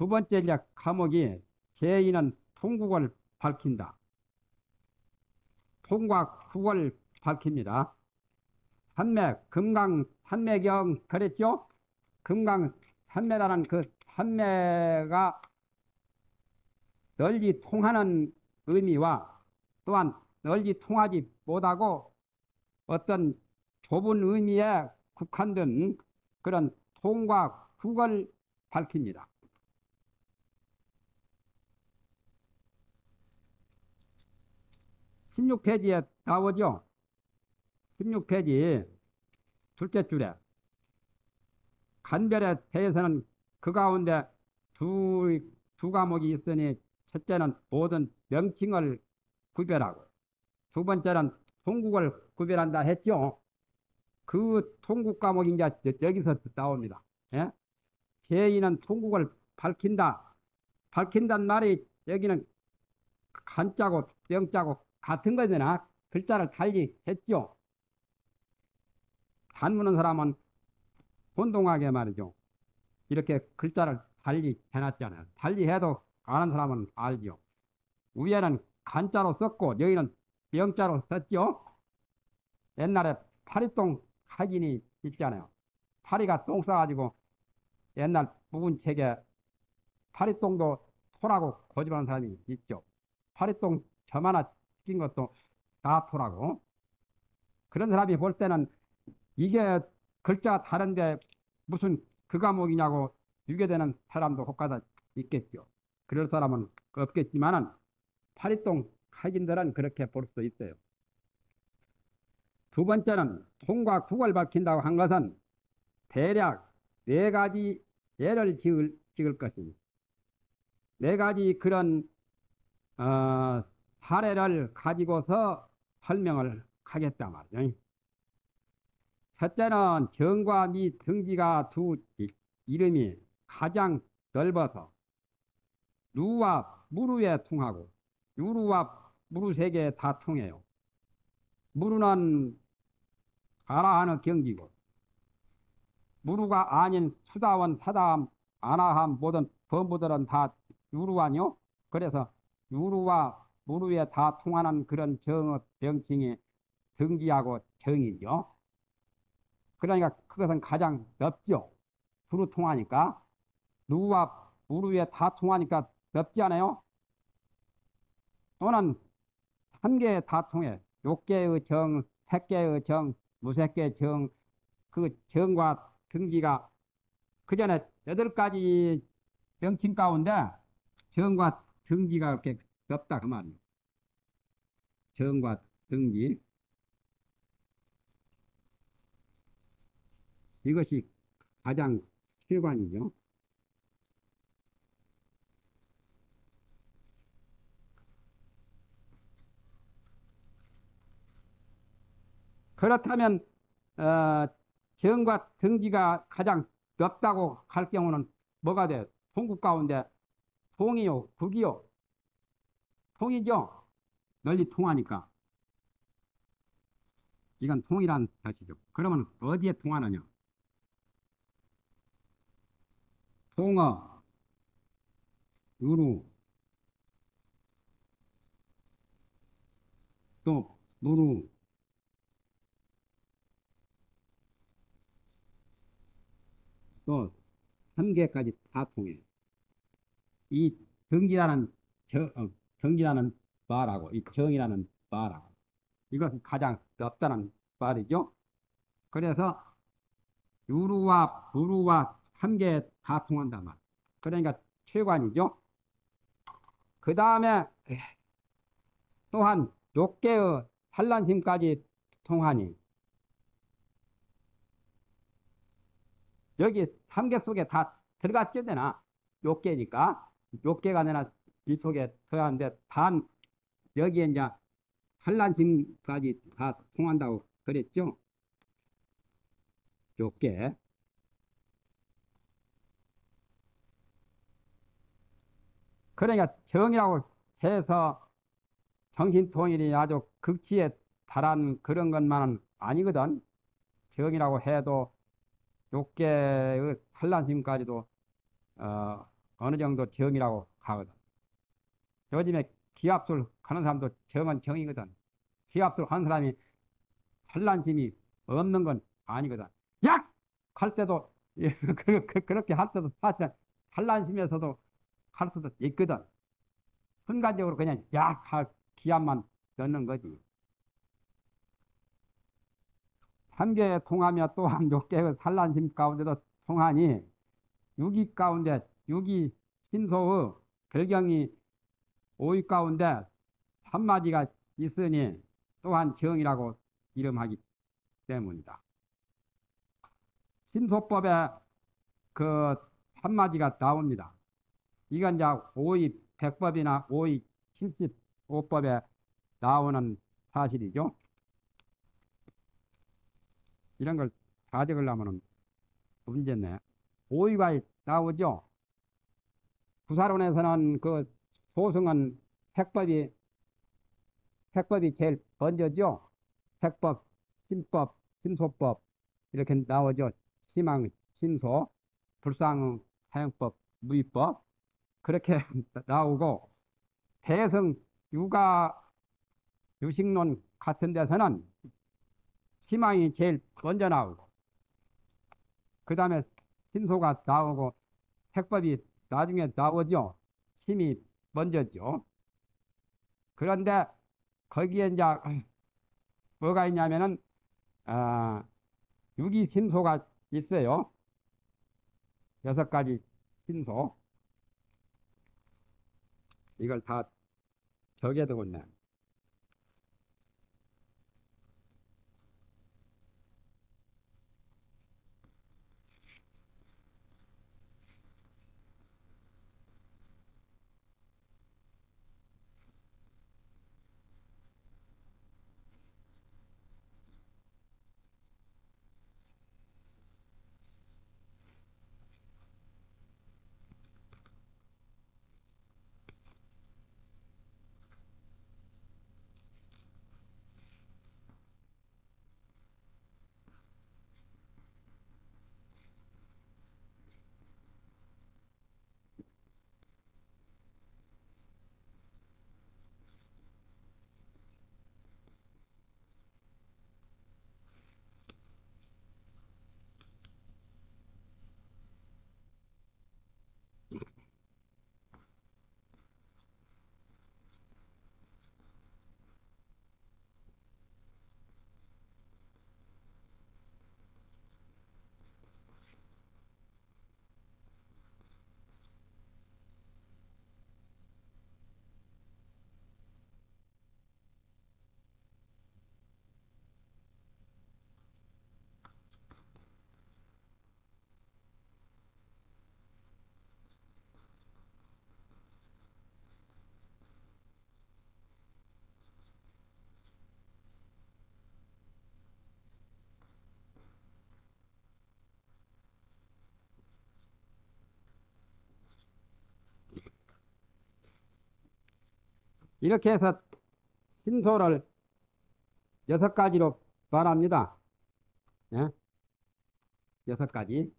두 번째 이제 과목이 제2는 통국을 밝힌다. 통과 국을 밝힙니다. 산매, 금강 산매경 그랬죠? 금강 산매라는 그 산매가 널리 통하는 의미와 또한 널리 통하지 못하고 어떤 좁은 의미에 국한된 그런 통과 국을 밝힙니다. 16페이지에 나오죠? 16페이지 둘째 줄에 간별에 대해서는 그 가운데 두 과목이 있으니 첫째는 모든 명칭을 구별하고 두 번째는 통국을 구별한다 했죠. 그 통국 과목이 이제 여기서 나옵니다. 예? 제2는 통국을 밝힌다. 밝힌다는 말이 여기는 간자고 명자고 같은 거잖아. 글자를 달리 했죠. 단무는 사람은 혼동하게 말이죠. 이렇게 글자를 달리 해놨잖아요. 달리 해도 아는 사람은 알죠. 위에는 간자로 썼고 여기는 명자로 썼죠. 옛날에 파리똥 사진이 있잖아요. 파리가 똥 싸가지고 옛날 묵은 책에 파리똥도 토라고 고집하는 사람이 있죠. 파리똥 점 하나 낀 것도 다 토라고. 그런 사람이 볼 때는 이게 글자가 다른데 무슨 그 과목이냐고 유괴되는 사람도 혹가다 있겠죠. 그럴 사람은 없겠지만은 파리똥 학인들은 그렇게 볼 수 있어요. 두 번째는 통과 국을 밝힌다고 한 것은 대략 네 가지 예를 찍을 것입니다. 네 가지 그런 사례를 가지고서 설명을 하겠다 말이죠. 첫째는 정과 미 등지가 두 이름이 가장 넓어서 루와 무루에 통하고 유루와 무루 세 개 다 통해요. 무루는 아라하는 경지고 무루가 아닌 수다원, 사다함, 아나함 모든 범부들은 다 유루하뇨. 그래서 유루와 무루에 다 통하는 그런 정의 명칭이 등지하고 정이죠. 그러니까 그것은 가장 넓죠. 두루 통하니까. 누와 무루에 다 통하니까 넓지 않아요? 또는 한 개에 다 통해. 6개의 정, 3개의 정, 무색개의 정, 그 정과 등지가 그 전에 8가지 명칭 가운데 정과 등지가 이렇게 넓다 그 말이에요. 정과 등지. 이것이 가장 실관이죠. 그렇다면 정과 등지가 가장 넓다고 할 경우는 뭐가 돼요? 통국 가운데 통이요, 국이요. 통이죠. 널리 통하니까. 이건 통이란 뜻이죠. 그러면 어디에 통하느냐? 통어, 유루, 또 무루, 또 3개까지 다 통해요. 이 정지라는 정지라는 말하고 이 정이라는 말하고 이것은 가장 넓다는 말이죠. 그래서 유루와 무루와 3개 다 통한단 말. 그러니까 최관이죠. 그 다음에 또한 6개의 산란심까지 통하니 여기 3개 속에 다 들어갔죠 되나? 6개니까 6개가 내나 이 속에 들어야 하는데 단 여기에 이제 산란심까지 다 통한다고 그랬죠. 6개. 그러니까 정이라고 해서 정신통일이 아주 극치에 달한 그런 것만은 아니거든. 정이라고 해도 6개의 산란심까지도 어느 정도 정이라고 하거든. 요즘에 기합술 하는 사람도 정은 정이거든. 기합술 하는 사람이 산란심이 없는 건 아니거든. 약! 할 때도 그렇게 할 때도 사실 산란심에서도 할 수도 있거든. 순간적으로 그냥 약 할 기합만 넣는 거지. 삼계에 통하며 또한 육계의 산란심 가운데도 통하니 유기 가운데 유기 신소의 결경이 오이 가운데 한마디가 있으니 또한 정이라고 이름하기 때문이다. 신소법에 그 한마디가 나옵니다. 이건 이제 오이 백법이나 오이 75법에 나오는 사실이죠. 이런 걸 다 적으려면 문제네. 오이가 나오죠. 구사론에서는 그 소승은 택법이 제일 먼저죠. 택법, 신법, 신소법 이렇게 나오죠. 희망, 신소, 불상, 사용법, 무위법 그렇게 나오고 대승, 육아, 유식론 같은 데서는 희망이 제일 먼저 나오고 그 다음에 신소가 나오고 택법이 나중에 나오죠. 힘이 먼저죠. 그런데 거기에 이제 뭐가 있냐면은 아, 유기신소가 있어요. 6가지 신소. 이걸 다 적어두고 있네. 이렇게 해서 신소를 6가지로 말합니다. 예? 6가지.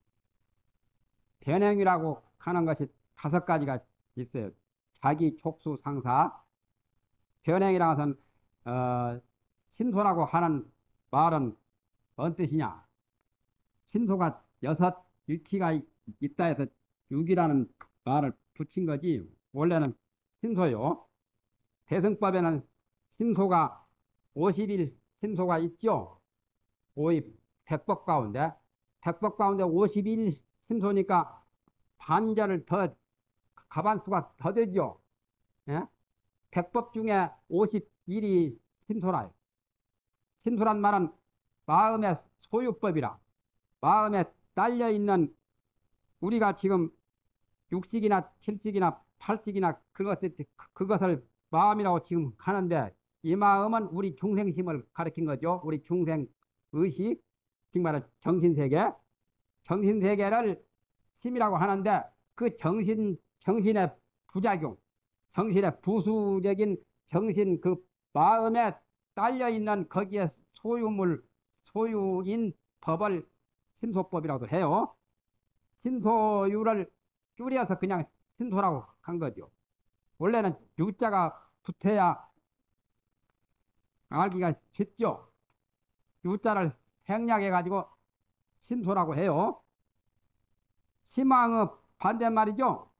변행이라고 하는 것이 5가지가 있어요. 자기, 촉수, 상사. 변행이라는 것은 신소라고 하는 말은 뭔 뜻이냐? 신소가 6위치가 있다 해서 6이라는 말을 붙인 거지. 원래는 신소요. 대승법에는 신소가 50일 신소가 있죠. 오이 백법 가운데. 백법 가운데 51 신소니까 반자를 더 가반수가 더 되죠. 예? 백법 중에 51이 신소라요. 신소란 말은 마음의 소유법이라. 마음에 딸려 있는 우리가 지금 육식이나 칠식이나 팔식이나 그것을 마음이라고 지금 하는데 이 마음은 우리 중생심을 가리킨 거죠. 우리 중생 의식, 지금 말하는 정신세계, 정신세계를 심이라고 하는데 그 정신의 부작용, 정신의 부수적인 정신 그 마음에 딸려 있는 거기에 소유인 법을 신소법이라고도 해요. 신소유를 줄여서 그냥 신소라고 한 거죠. 원래는 유자가 붙어야 알기가 쉽죠. 유자를 생략해가지고 신소라고 해요. 심왕의 반대말이죠.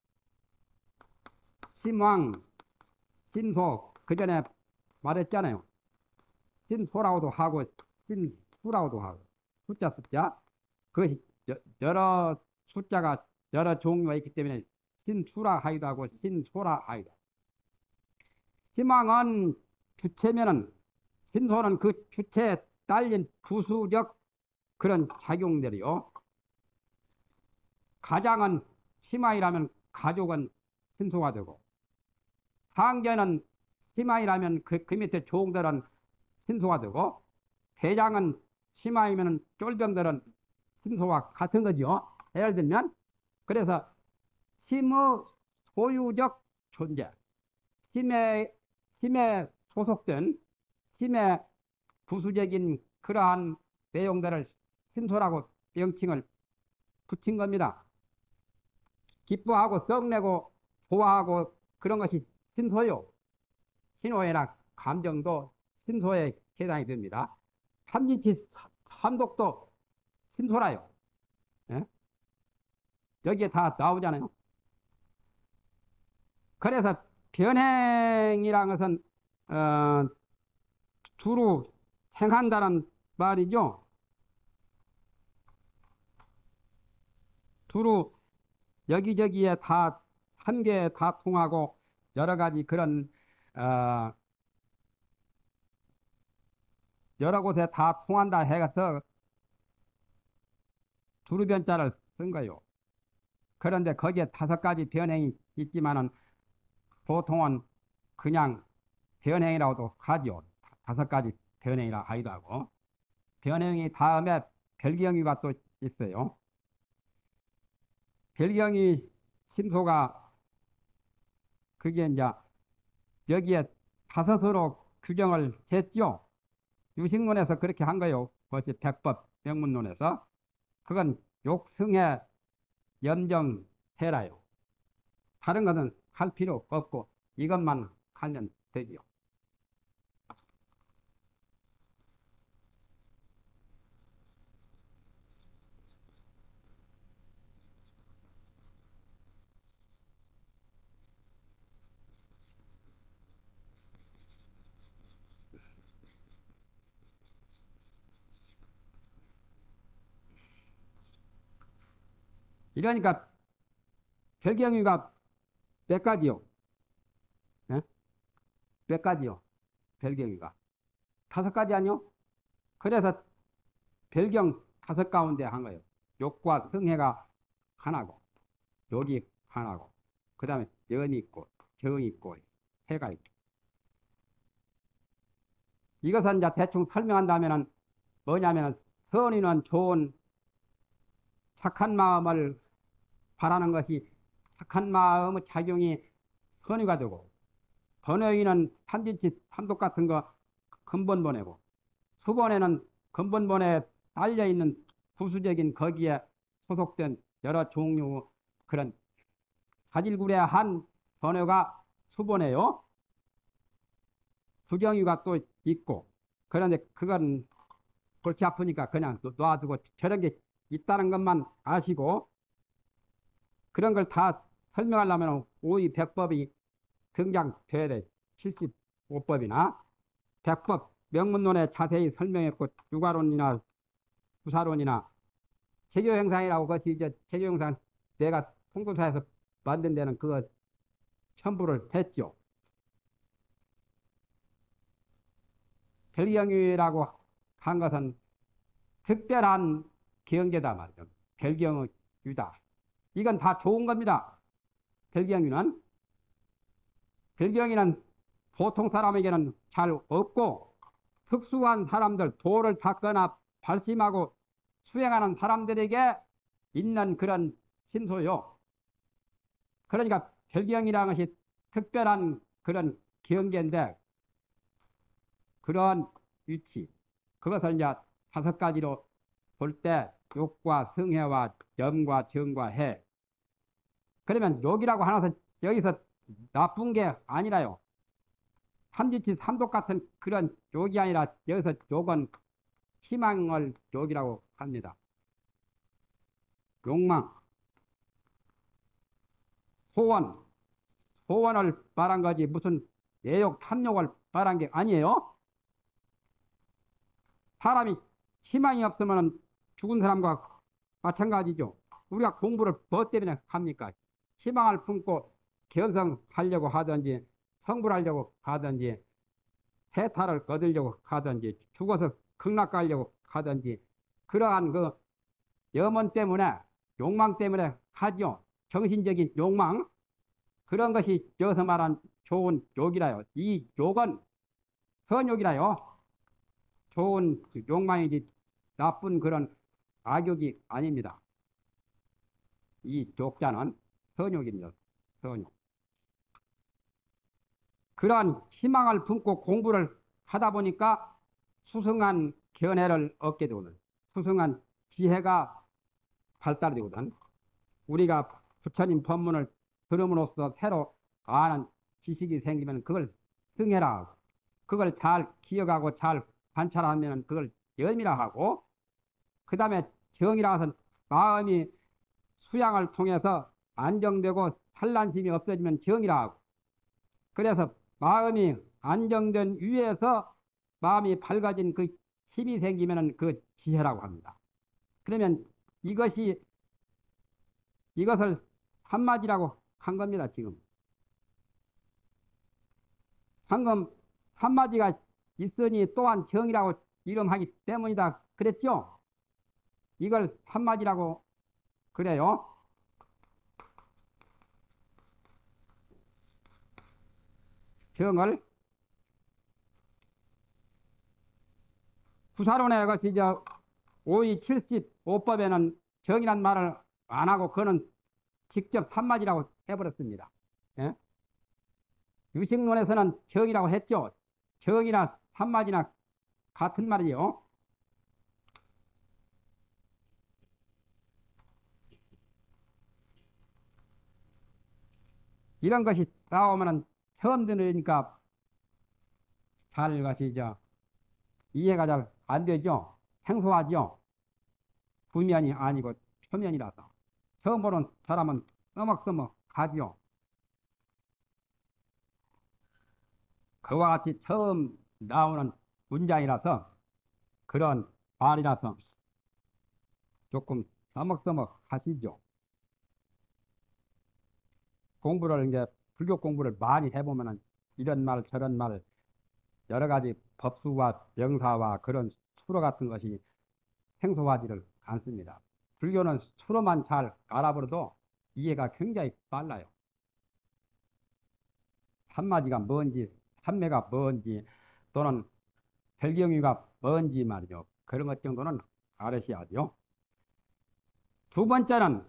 심왕, 신소, 그 전에 말했잖아요. 신소라고도 하고, 신수라고도 하고, 숫자. 그것이 여러 숫자가 여러 종류가 있기 때문에 신수라 하기도 하고, 신소라 하기도 하고. 희망은 주체면은, 신소는 그 주체에 딸린 부수적 그런 작용들이요. 가장은 희망이라면 가족은 신소가 되고, 상제는 희망이라면 그 밑에 종들은 신소가 되고, 대장은 심하이면 쫄병들은 신소와 같은 거죠. 예를 들면, 그래서 힘의 소유적 존재, 힘에 소속된 힘의 부수적인 그러한 내용들을 신소라고 명칭을 붙인 겁니다. 기뻐하고 썩내고 좋아하고 그런 것이 신소요. 신호애나 감정도 신소에 해당이 됩니다. 삼진치 삼독도 신소라요. 예? 여기에 다 나오잖아요. 그래서 변행이라는 것은 두루 행한다는 말이죠. 두루 여기저기에 다 한계에 다 통하고 여러 가지 그런 여러 곳에 다 통한다 해서 두루변자를 쓴 거요. 그런데 거기에 5가지 변행이 있지만은 보통은 그냥 변행이라고도 하죠. 5가지 변행이라 하기도 하고. 변행이 다음에 별경유가 또 있어요. 별경이 신소가 그게 이제 여기에 5으로 규정을 했죠. 유식론에서 그렇게 한 거요. 그것이 백법 명문론에서. 그건 욕승에 염정해라요. 다른 것은 할 필요 없고 이것만 하면 되지요. 이러니까 별경유가 몇 가지요? 예? 몇 가지요? 별경유가 5가지 아니요? 그래서 별경 5가운데 한 거예요. 욕과 성해가 하나고 욕이 하나고 그 다음에 연이 있고 정이 있고 해가 있고 이것은 이제 대충 설명한다면은 뭐냐면은 선의는 좋은 착한 마음을 바라는 것이 착한 마음의 작용이 선의가 되고 번외인은 삼진치 삼독 같은 거 근본본이고 수본에는 근본본에 딸려있는 부수적인 거기에 소속된 여러 종류 그런 사질구레한 번외가 수본에요. 수경유가 또 있고 그런데 그건 골치 아프니까 그냥 놔두고 저런 게 있다는 것만 아시고 그런 걸 다 설명하려면 오이백법이 등장돼야 돼. 75법이나 백법 명문론에 자세히 설명했고 유가론이나 부사론이나 제교행상이라고 그것이 이제 제교행상 내가 통도사에서 만든 데는 그거 첨부를 했죠. 별경유라고 한 것은 특별한 경계다 말이죠. 별경의 유다. 이건 다 좋은 겁니다. 별경유는. 별경이는 보통 사람에게는 잘 없고 특수한 사람들, 도를 닦거나 발심하고 수행하는 사람들에게 있는 그런 신소요. 그러니까 별경이라는 것이 특별한 그런 경계인데 그런 위치. 그것을 이제 5가지로 볼 때 욕과 성해와 염과 정과 해. 그러면 욕이라고 하나서 여기서 나쁜 게 아니라요. 삼지치 삼독 같은 그런 욕이 아니라 여기서 욕은 희망을 욕이라고 합니다. 욕망, 소원, 소원을 말한 거지 무슨 애욕, 탐욕을 말한 게 아니에요. 사람이 희망이 없으면 죽은 사람과 마찬가지죠. 우리가 공부를 뭐 때문에 합니까? 희망을 품고 견성하려고 하든지 성불하려고 하든지 해탈을 얻으려고 하든지 죽어서 극락 가려고 하든지 그러한 그 염원 때문에 욕망 때문에 하죠. 정신적인 욕망 그런 것이 여기서 말한 좋은 욕이라요. 이 욕은 선욕이라요. 좋은 욕망이지 나쁜 그런 악욕이 아닙니다. 이 욕자는 선욕입니다. 선욕. 그러한 희망을 품고 공부를 하다 보니까 수승한 견해를 얻게 되거든. 수승한 지혜가 발달되거든. 우리가 부처님 법문을 들음으로써 새로 아는 지식이 생기면 그걸 승해라. 그걸 잘 기억하고 잘 관찰하면 그걸 열미라 하고 그 다음에 정이라 해서 마음이 수양을 통해서 안정되고 산란심이 없어지면 정이라 하고 그래서 마음이 안정된 위에서 마음이 밝아진 그 힘이 생기면 그 지혜라고 합니다. 그러면 이것을 한마디라고 한 겁니다, 지금. 방금 한마디가 있으니 또한 정이라고 이름하기 때문이다. 그랬죠? 이걸 한마디라고 그래요. 정을 구사론의 것이 오이 75법에는 정이란 말을 안 하고 그는 직접 한마디라고 해버렸습니다. 예? 유식론에서는 정이라고 했죠. 정이나 한마디나 같은 말이요. 이런 것이 나오면은 처음 들으니까 잘 것이 이해가 잘 안 되죠. 생소하죠. 부면이 아니고 표면이라서 처음 보는 사람은 써먹써먹 하죠. 그와 같이 처음 나오는 문장이라서 그런 말이라서 조금 써먹써먹 하시죠. 공부를 이제 불교 공부를 많이 해보면은 이런 말 저런 말 여러 가지 법수와 명사와 그런 수로 같은 것이 생소하지를 않습니다. 불교는 수로만 잘 알아버려도 이해가 굉장히 빨라요. 한마디가 뭔지, 삼매가 뭔지, 또는 별경유가 뭔지 말이죠. 그런 것 정도는 알으셔야죠. 두 번째는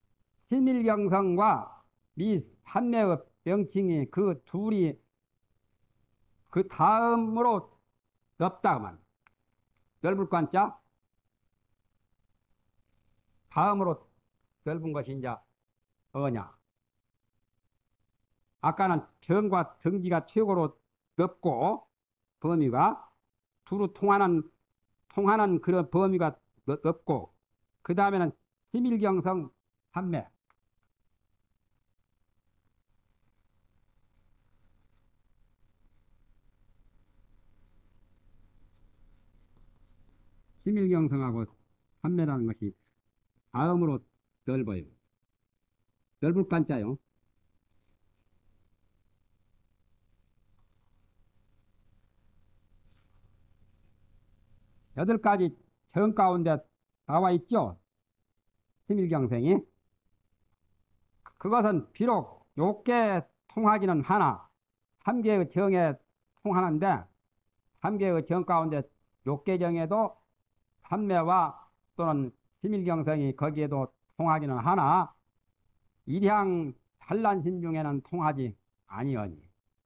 실밀경성과 미삼매의 명칭이 그 둘이 그 다음으로 넓다만 넓을 관자 다음으로 넓은 것이 이제 뭐냐? 아까는 정과 정지가 최고로 넓고 범위가 두루 통하는 그런 범위가 넓고 그 다음에는 심일경성 삼매 심일경성하고 삼매라는 것이 다음으로 넓어요. 넓을 관자요. 여덟 가지 정 가운데 나와 있죠. 심일경생이. 그것은 비록 욕계 통하기는 하나 3개의 정에 통하는데 3개의 정 가운데 욕계정에도 삼매와 또는 심일경성이 거기에도 통하기는 하나 일향 산란심 중에는 통하지 아니하니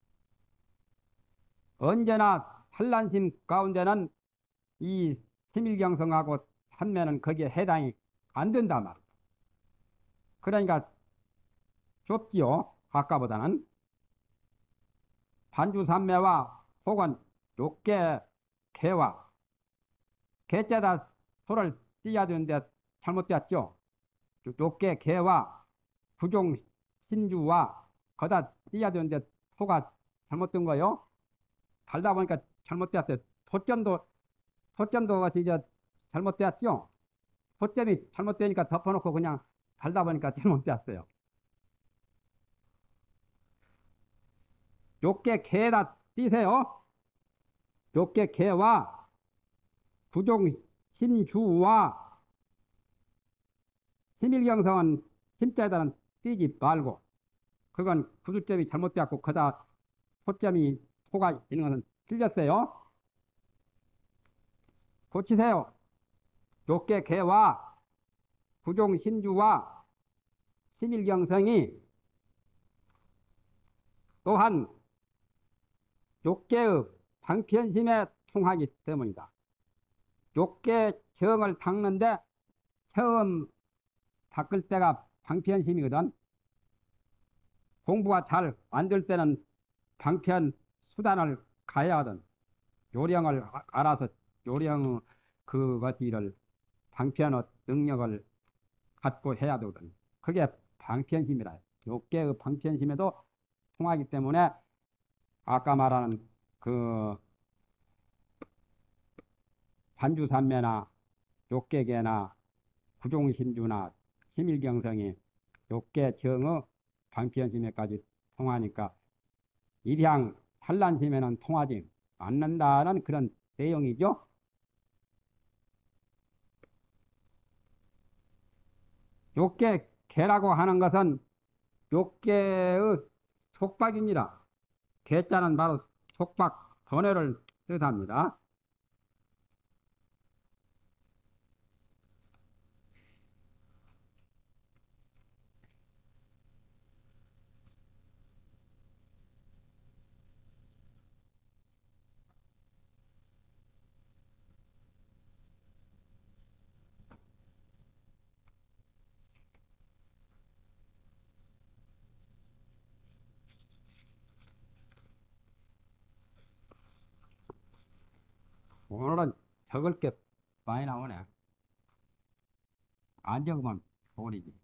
언제나 산란심 가운데는 이 심일경성하고 삼매는 거기에 해당이 안 된단 말이야. 그러니까 좁지요. 아까보다는. 반주산매와 혹은 욕계 개와 개자다 소를 띄어야 되는데 잘못되었죠. 욕계 개와 구종 신주와 거다 띄어야 되는데 소가 잘못된 거요. 달다 보니까 잘못되었어요. 토점도 같이 이제 잘못되었죠. 토점이 잘못되니까 덮어놓고 그냥 달다 보니까 잘못되었어요. 욕계 개다 띄세요. 욕계 개와 구종 신주와 심일경성은 심자에다는 띄지 말고 그건 구두점이 잘못되었고 거다 소점이 소가 있는 것은 틀렸어요. 고치세요. 욕계 개와 구종 신주와 심일경성이 또한 욕계의 방편심에 통하기 때문이다. 욕계 정을 닦는데 처음 닦을 때가 방편심이거든. 공부가 잘 안 될 때는 방편 수단을 가야 하든 요령을 알아서 요령 그것을 방편의 능력을 갖고 해야 되거든. 그게 방편심이라. 욕계의 방편심에도 통하기 때문에 아까 말하는 그 반주산매나 욕계계나 구종신주나 심일경성이 욕계 정의 방편심에까지 통하니까 일향 산란심에는 통하지 않는다는 그런 내용이죠. 욕계 개라고 하는 것은 욕계의 속박입니다. 개자는 바로 속박, 번뇌를 뜻합니다. 오늘은 적을 게 많이 나오네. 안 적으면 돈이지.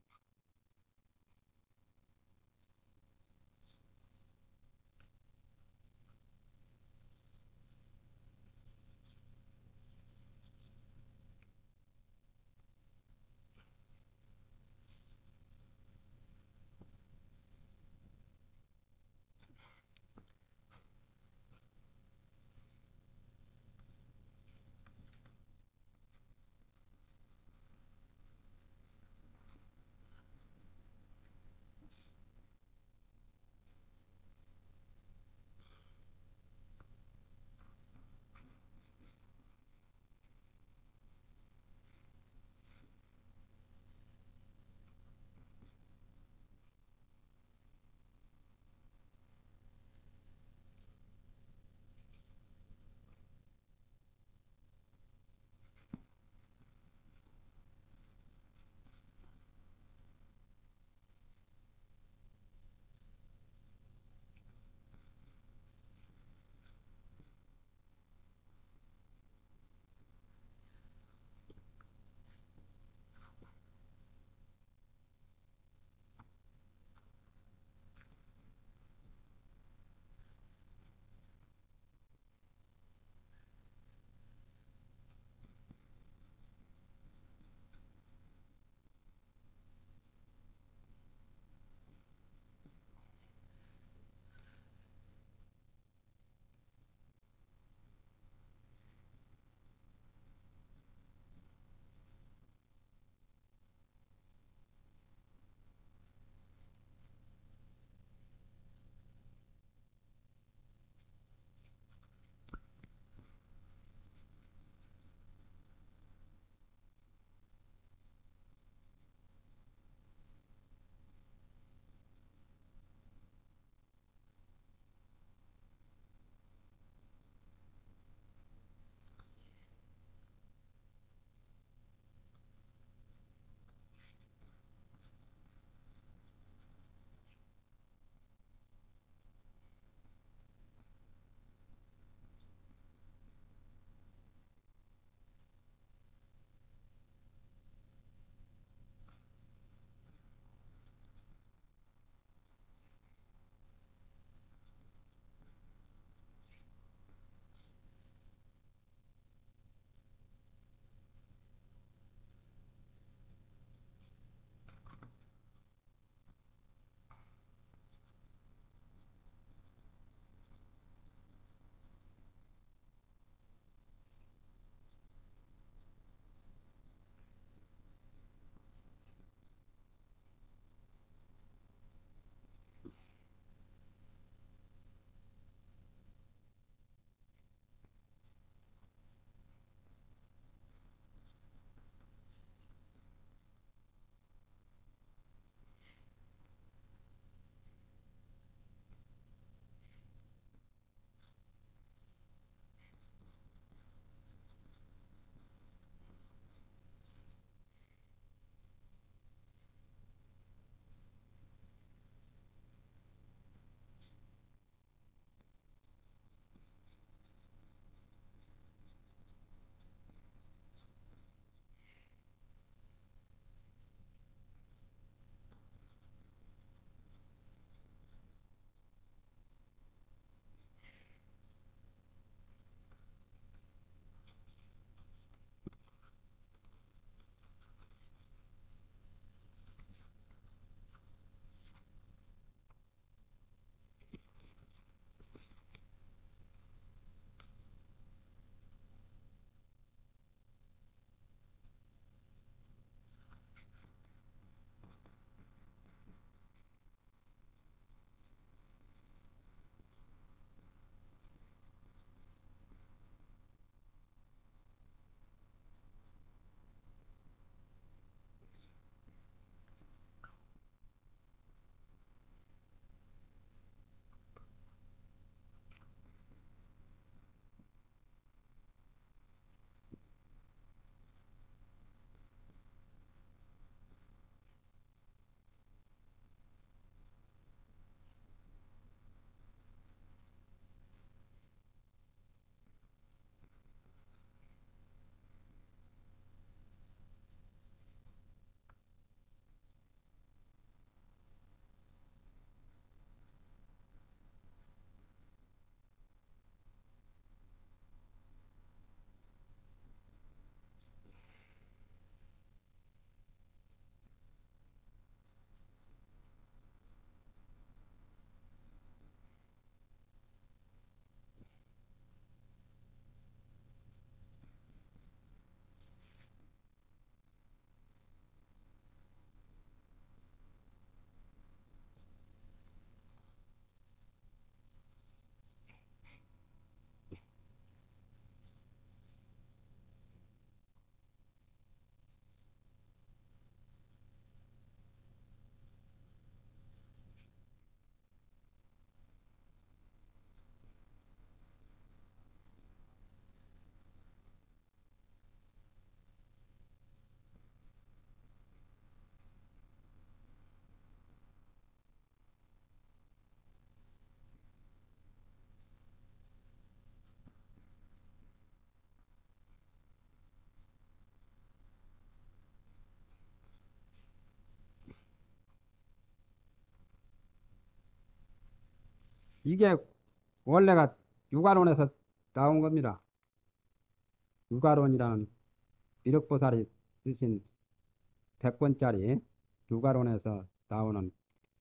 이게 원래가 육아론에서 나온 겁니다. 육아론이라는 미륵보살이 쓰신 100권짜리 육아론에서 나오는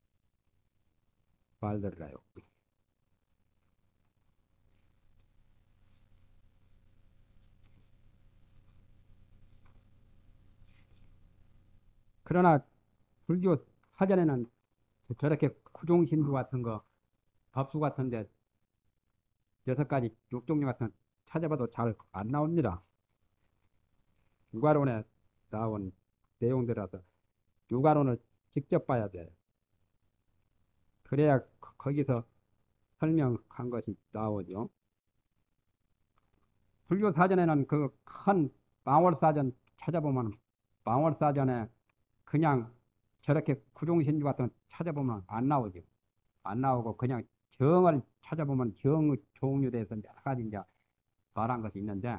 말들이라요. 그러나 불교 사전에는 저렇게 구종신부 같은 거, 법수 같은데 6가지 육종류 같은 거 찾아봐도 잘 안 나옵니다. 육아론에 나온 내용들이라서 육아론을 직접 봐야 돼. 그래야 거기서 설명한 것이 나오죠. 불교 사전에는 그 큰 망월사전 찾아보면 망월사전에 그냥 저렇게 구종신주 같은 거 찾아보면 안 나오죠. 안 나오고 그냥 정을 찾아보면 정 종류에 대해서 여러 가지 이제 말한 것이 있는데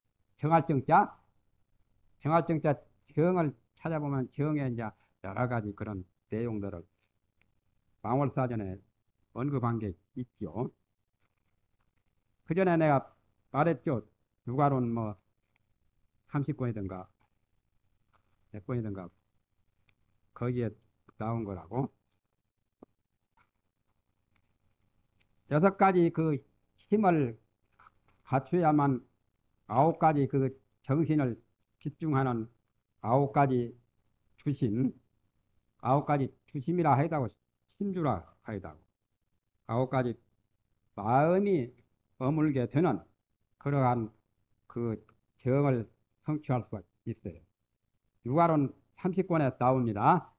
정할정자 정을 찾아보면 정에 이제 여러 가지 그런 내용들을 망월사전에 언급한 게 있죠. 그 전에 내가 말했죠. 육아론 뭐 30권이든가 몇 권이든가 거기에 나온 거라고. 6가지 그 힘을 갖춰야만 9가지 그 정신을 집중하는 9가지 주심, 9가지 주심이라 하이다고 심주라 하이다고 9가지 마음이 머물게 되는 그러한 그 정을 성취할 수가 있어요. 육아론 30권에 나옵니다.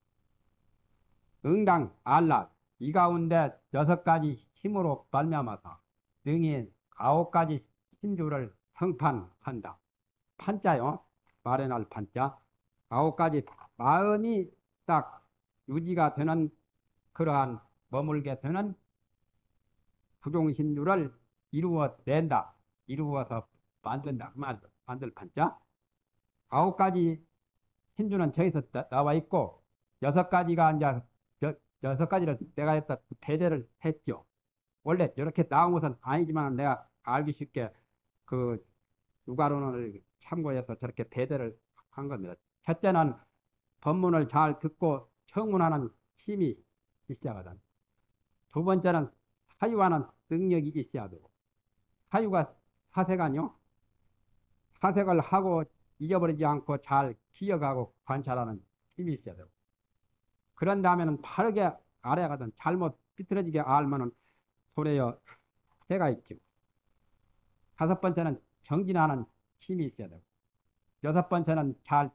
응당 알라 이 가운데 6가지 힘으로 말미암아서 능히 9가지 신주를 성판한다. 판자요. 말에 날 판자. 9가지 마음이 딱 유지가 되는 그러한 머물게 되는 구종신주를 이루어낸다. 이루어서 만든다. 만들 판자. 9가지 신주는 저기서 나와 있고 6가지가 이제 6가지를 내가 했다 배제를 했죠. 원래 이렇게 나온 것은 아니지만 내가 알기 쉽게 그 육아론을 참고해서 저렇게 배제를 한 겁니다. 첫째는 법문을 잘 듣고 청문하는 힘이 있어야 하거든. 두 번째는 사유하는 능력이 있어야 되고 사유가 사색아니요. 사색을 하고 잊어버리지 않고 잘 기억하고 관찰하는 힘이 있어야 되고 그런 다음에는 바르게 알아야 하거든. 잘못 삐뚤어지게 알면은 소래여 해가 있죠. 5번째는 정진하는 힘이 있어야 되고 6번째는 잘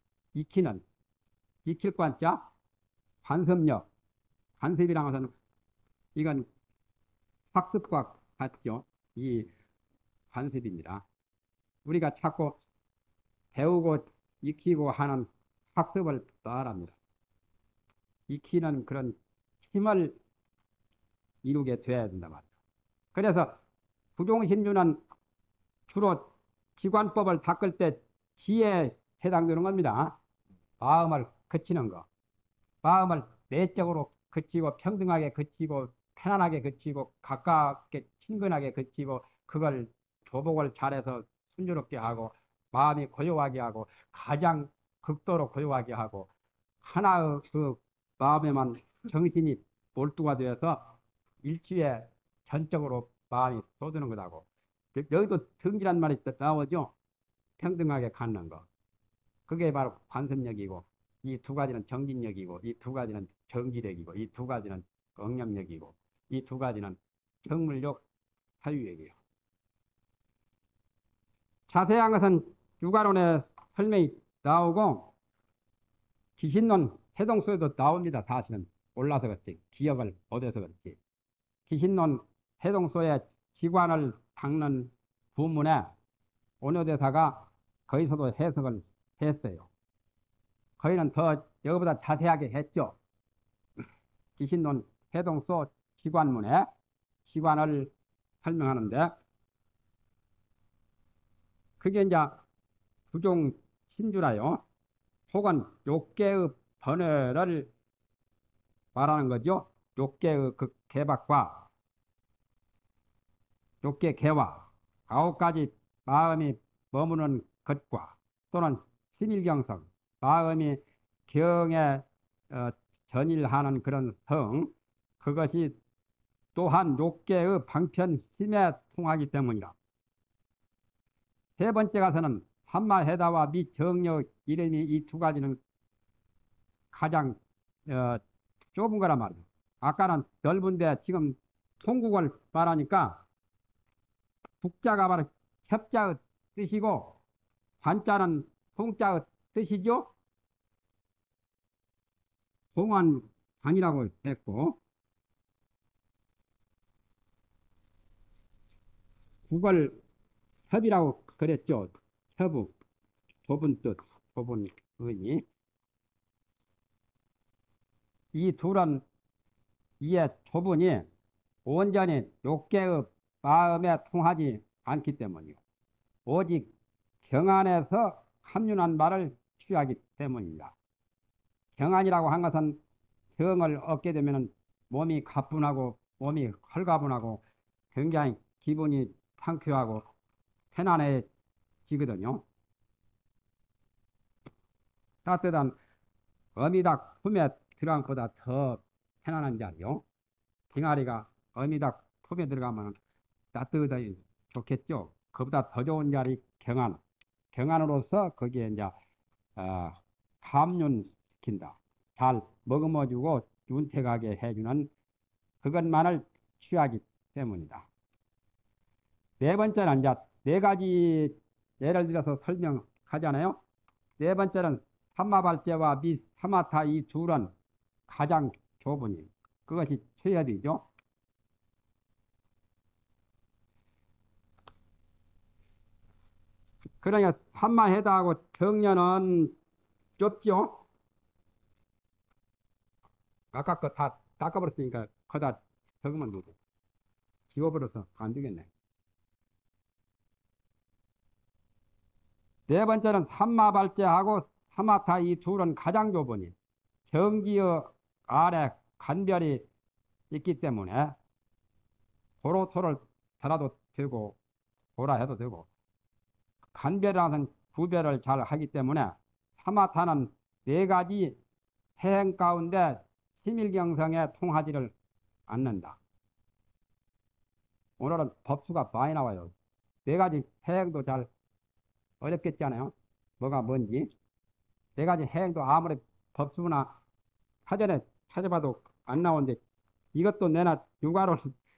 익힐 관자 관습력 관습이라는 것은 이건 학습과 같죠. 이 관습입니다. 우리가 자꾸 배우고 익히고 하는 학습을 말합니다. 익히는 그런 힘을 이루게 돼야 된다 말이죠. 그래서 구종신주는 주로 기관법을 닦을 때 지혜에 해당되는 겁니다. 마음을 그치는 거. 마음을 내적으로 그치고 평등하게 그치고 편안하게 그치고 가깝게 친근하게 그치고 그걸 조복을 잘해서 순조롭게 하고 마음이 고요하게 하고 가장 극도로 고요하게 하고 하나의 그 마음에만 정신이 몰두가 되어서 일치에 전적으로 마음이 쏟는 거라고. 여기도 정지란 말이 나오죠. 평등하게 갖는 거. 그게 바로 관습력이고 이 2가지는 정진력이고 이 2가지는 정지력이고 이 2가지는 응념력이고 이 2가지는 정물력 사유력이에요. 자세한 것은 육아론에 설명이 나오고 기신론 해동소에도 나옵니다. 사실은 몰라서 그렇지 기억을 못해서 그렇지. 기신론 해동소의 기관을 닦는 부문에 원효대사가 거기서도 해석을 했어요. 거기는 더 여기보다 자세하게 했죠. 기신론 해동소 기관문에 기관을 설명하는데 그게 이제 구종 신주라요. 혹은 욕계의 번뇌를 말하는 거죠. 욕계의 그 개박과 욕계 개와 9가지 마음이 머무는 것과 또는 신일경성 마음이 경에 전일하는 그런 성 그것이 또한 욕계의 방편심에 통하기 때문이라. 세 번째 가서는 삼마해다와 미정력 이름이 이 두 가지는 가장 좁은 거란 말이에요. 아까는 넓은데 지금 통국을 말하니까 북자가 바로 협자의 뜻이고 관자는 통자의 뜻이죠. 공원 관이라고 했고 국을 협이라고 그랬죠. 협우 좁은 뜻, 좁은 의미. 이 둘은 이에 좁으니 온전히 욕계의 마음에 통하지 않기 때문이요. 오직 경안에서 합륜한 말을 취하기 때문입니다. 경안이라고 한 것은 경을 얻게 되면 몸이 가뿐하고 몸이 헐가분하고 굉장히 기분이 상쾌하고 편안해지거든요. 따뜻한 어미닭 품에 들어간 것보다 더 편안한 자리요. 빙아리가 어미닭 품에 들어가면 따뜻하게 좋겠죠. 그보다 더 좋은 자리 경안. 경안으로서 거기에 이제 감륜시킨다. 잘 머금어주고 윤택하게 해주는 그것만을 취하기 때문이다. 네 번째는 이제 네 가지 예를 들어서 설명하잖아요. 네 번째는 삼마발제와 미사마타 이 둘은 가장 좁으니 그것이 최하이죠. 그러니까 삼마해다하고 정년은 좁죠. 아까 거 다 닦아버렸으니까 거다 적으면 되고 지워버려서 안 되겠네. 네 번째는 삼마발제하고 사마타 이 둘은 가장 좁으니 정기의 아래 간별이 있기 때문에 도로토를 달아도 되고 보라 해도 되고 간별이라는 구별을 잘 하기 때문에 사마타는 네 가지 해행 가운데 심일경성에 통하지를 않는다. 오늘은 법수가 많이 나와요. 네 가지 해행도 잘 어렵겠잖아요. 뭐가 뭔지. 네 가지 해행도 아무리 법수나 사전에 찾아봐도 안 나오는데 이것도 내나 육아로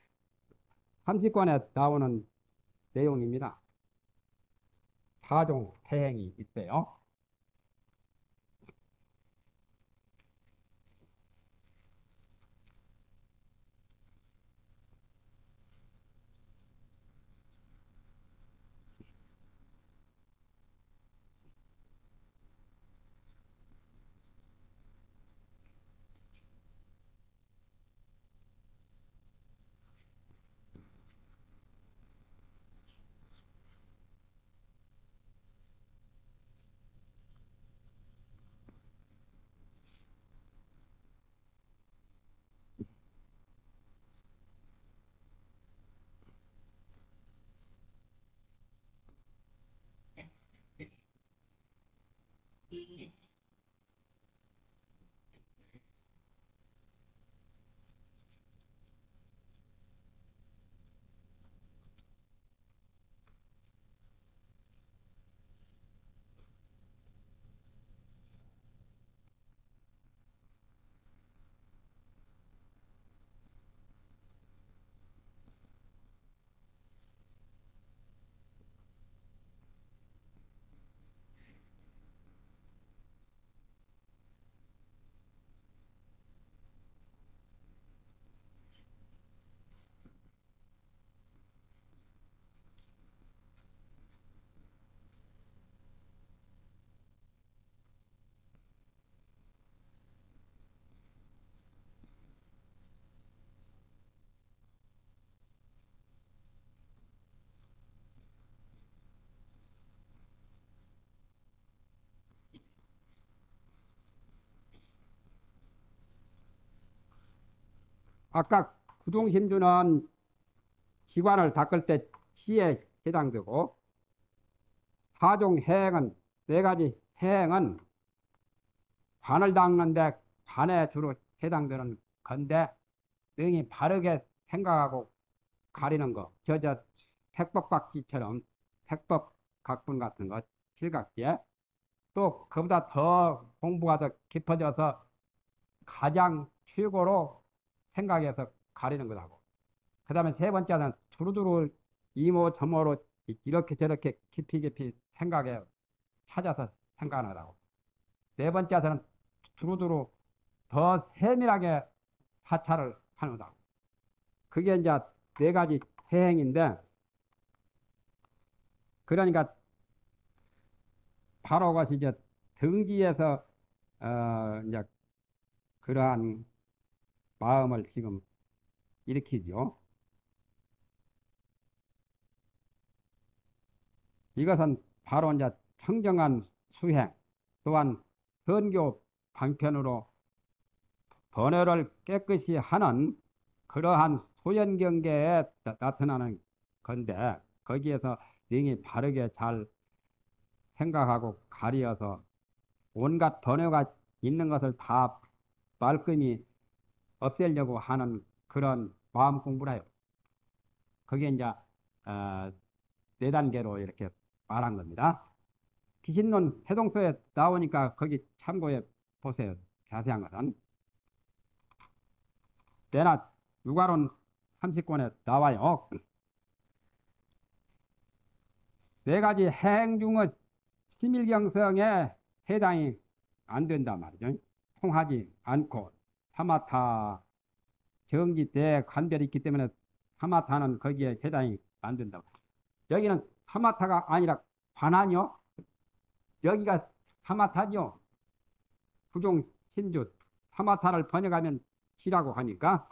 30권에 나오는 내용입니다. 4종 해행이 있대요. 아까 구동신주는 기관을 닦을 때 치에 해당되고, 사종 해행은, 네 가지 해행은 관을 닦는데 관에 주로 해당되는 건데, 능히 바르게 생각하고 가리는 거. 택법각지처럼 택법 각분 같은 거, 칠각지에. 또 그보다 더 공부가 더 깊어져서 가장 최고로 생각해서 가리는 거라고. 그 다음에 세 번째는 두루두루 이모 저모로 이렇게 저렇게 깊이 깊이 생각해 찾아서 생각하라고. 네 번째는 두루두루 더 세밀하게 사찰을 하는다고. 그게 이제 네 가지 해행인데, 그러니까 바로 그것이 이제 등지에서 이제 그러한 마음을 지금 일으키죠. 이것은 바로 이제 청정한 수행, 또한 선교 방편으로 번뇌를 깨끗이 하는 그러한 소연경계에 나타나는 건데, 거기에서 능히 바르게 잘 생각하고 가리어서 온갖 번뇌가 있는 것을 다 말끔히 없애려고 하는 그런 마음 공부라요. 그게 이제 네 단계로 이렇게 말한 겁니다. 기신론 해동서에 나오니까 거기 참고해 보세요. 자세한 것은. 내나 육아론 30권에 나와요. 네 가지 해행 중의 심일경성에 해당이 안 된단 말이죠. 통하지 않고 사마타 정지 대 관별이 있기 때문에 사마타는 거기에 해당이 안 된다고. 여기는 사마타가 아니라 관한이요. 여기가 사마타죠. 부종 신주 사마타를 번역하면 시라고 하니까.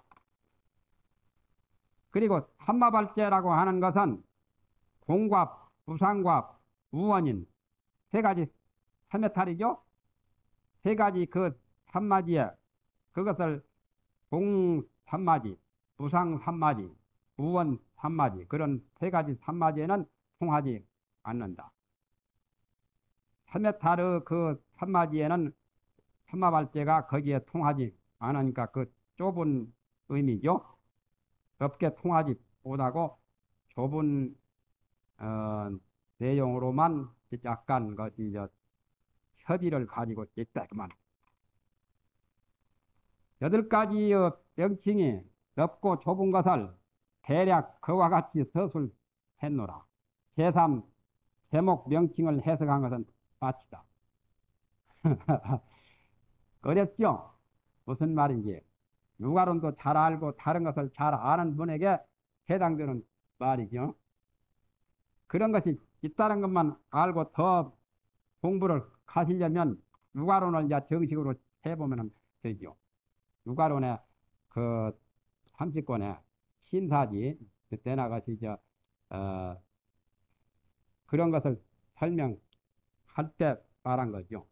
그리고 삼마발제라고 하는 것은 공과 부상과 우원인 세 가지 삼매탈이죠. 세 가지 그 삼마지에 그것을 공 삼마지, 부상 삼마지, 우원 삼마지, 그런 세 가지 삼마지에는 통하지 않는다. 삼매탈의 그 삼마지에는 삼마발제가 거기에 통하지 않으니까 그 좁은 의미죠. 넓게 통하지 못하고 좁은 내용으로만 약간 것이 협의를 가지고 있다 그만. 여덟 가지의 명칭이 넓고 좁은 것을 대략 그와 같이 서술했노라. 제3 제목 명칭을 해석한 것은 마치다. 어렵죠? 무슨 말인지. 육아론도 잘 알고 다른 것을 잘 아는 분에게 해당되는 말이죠. 그런 것이 있다는 것만 알고 더 공부를 하시려면 육아론을 이제 정식으로 해보면 되죠. 육아론의 그 30권의 신사지, 그때 나가시 그런 것을 설명할 때 말한 거죠.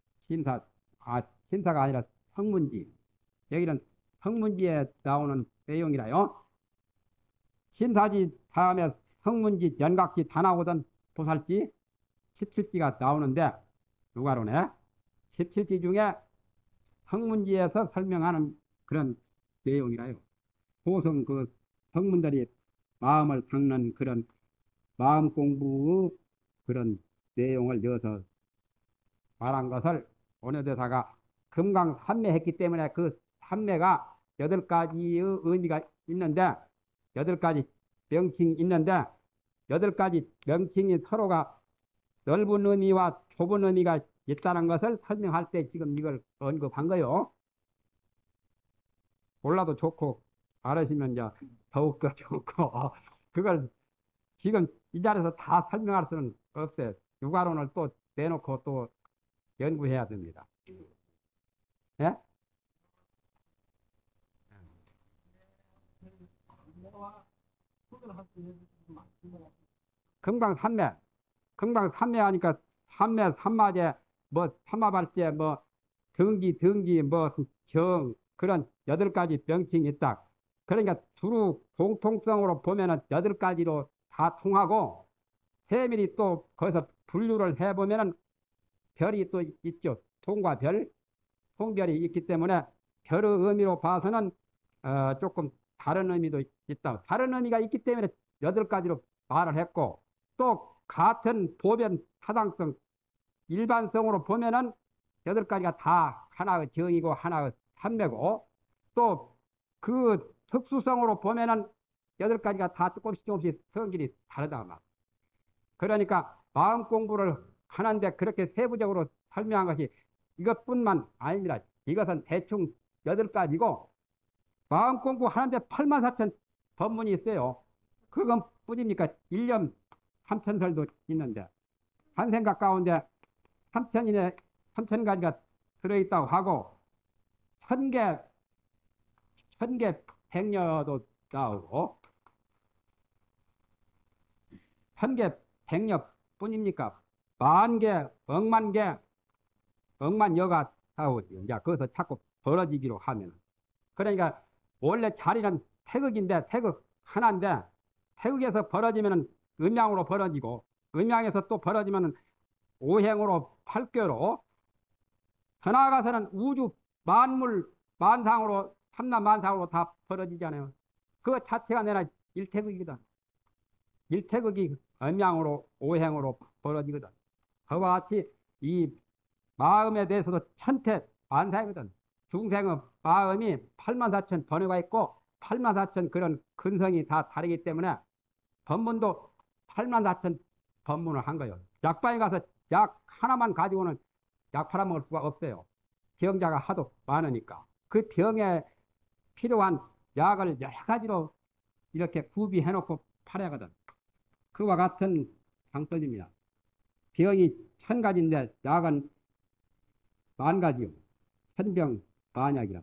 신사가 아니라 성문지. 여기는 성문지에 나오는 내용이라요. 신사지 다음에 성문지, 연각지 다 나오던 보살지 17지가 나오는데, 육아론에 17지 중에 성문지에서 설명하는 그런 내용이라요. 보성 그 성문들이 마음을 닦는 그런 마음 공부의 그런 내용을 여기서 말한 것을 원효대사가 금강산매했기 때문에 그 산매가 8가지의 의미가 있는데, 8가지 명칭이 있는데, 8가지 명칭이 서로가 넓은 의미와 좁은 의미가 있다는 것을 설명할 때 지금 이걸 언급한 거요. 몰라도 좋고 알으시면 이제 더욱더 좋고 그걸 지금 이 자리에서 다 설명할 수는 없어요. 육아론을 또 내놓고 또 연구해야 됩니다. 예? 금강산매, 금강산매 하니까 산매, 산마제, 뭐 산마발제, 뭐 등기, 뭐 정, 그런 8가지 명칭이 있다. 그러니까 두루 공통성으로 보면은 8가지로 다 통하고 세밀히 또 거기서 분류를 해보면은 별이 또 있죠. 통과 별, 통별이 있기 때문에 별의 의미로 봐서는 조금 다른 의미도 있다. 다른 의미가 있기 때문에 8가지로 말을 했고 또 같은 보변 타당성 일반성으로 보면은 8가지가 다 하나의 정이고 하나의 산매고 또 그 특수성으로 보면은 8가지가 다 조금씩 성질이 다르다 말. 그러니까 마음 공부를 하는데 그렇게 세부적으로 설명한 것이 이것뿐만 아닙니다. 이것은 대충 8가지고 마음 공부하는데 84,000 법문이 있어요. 그건 뿐입니까? 1년 3천설도 있는데 한 생각 가운데 3천이네 3천가지가 들어있다고 하고 천개 백녀도 나오고 천개 백녀 뿐입니까? 만개 억만 여가 나오지. 이제 거기서 자꾸 벌어지기로 하면 그러니까 원래 자리는 태극인데 태극 하나인데 태극에서 벌어지면은 음양으로 벌어지고 음양에서 또 벌어지면은 오행으로 팔교로 더 나아가서는 우주 만물 만상으로 삼남 만상으로 다 벌어지잖아요. 그 자체가 내가 일태극이거든. 일태극이 음양으로 오행으로 벌어지거든. 그와 같이 이 마음에 대해서도 천태 만사이거든. 중생의 마음이 84,000 번뇌가 있고 84,000 그런 근성이 다 다르기 때문에 법문도 84,000 법문을 한 거예요. 약방에 가서 약 하나만 가지고는 약 팔아먹을 수가 없어요. 병자가 하도 많으니까. 그 병에 필요한 약을 여러 가지로 이렇게 구비해놓고 팔아거든. 그와 같은 장법입니다. 병이 1000가지인데 약은 10,000가지요. 천병 만약이라.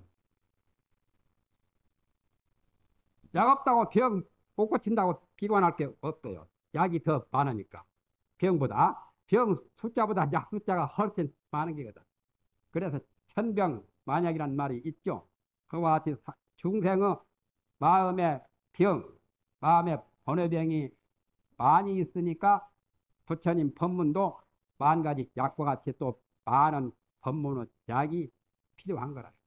약 없다고 병 못 고친다고 비관할 게 없어요. 약이 더 많으니까. 병 숫자보다 약 숫자가 훨씬 많은 게거든. 그래서 천병 만약이란 말이 있죠. 그와 같이 중생의 마음의 병, 마음의 번뇌병이 많이 있으니까 부처님 법문도 10,000가지 약과 같이 또 많은 법문의 약이 필요한 거라.